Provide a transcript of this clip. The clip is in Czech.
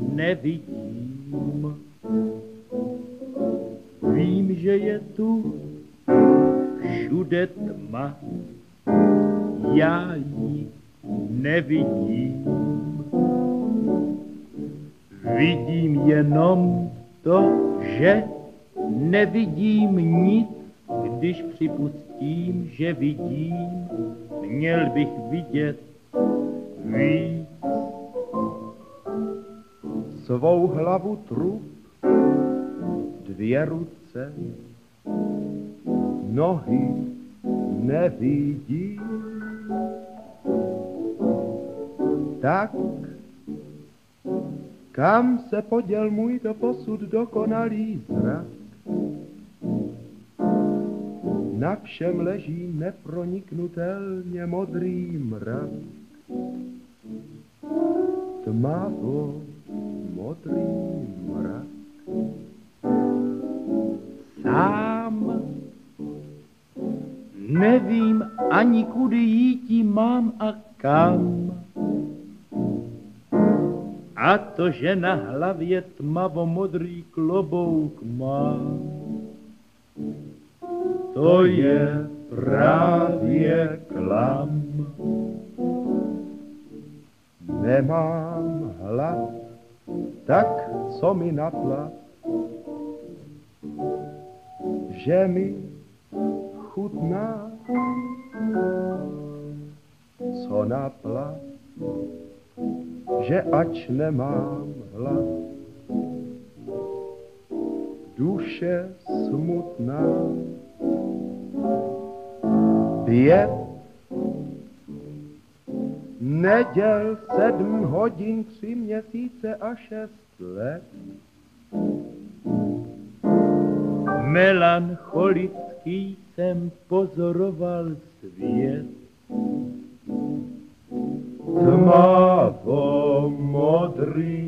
nevidím. Vím, že je tu všude tma, já ji nevidím. Vidím jenom to, že nevidím nic, když připustím, že vidím, měl bych vidět víc. Svou hlavu trup, dvě ruce, nohy nevidím. Tak, kam se poděl můj doposud dokonalý zrak? Na všem leží neproniknutelně modrý mrak. Tmavo modrý mrak. Sám nevím ani kudy jíti mám a kam. A to, že na hlavě tmavomodrý klobouk mám, to je právě klam. Nemám hlad, tak co mi naplat, že mi chutná, co naplat, že ač nemám hlad, duše smutná. 5 neděl, 7 hodin, 3 měsíce a 6 let. Melancholický jsem pozoroval svět. Tmavo modrý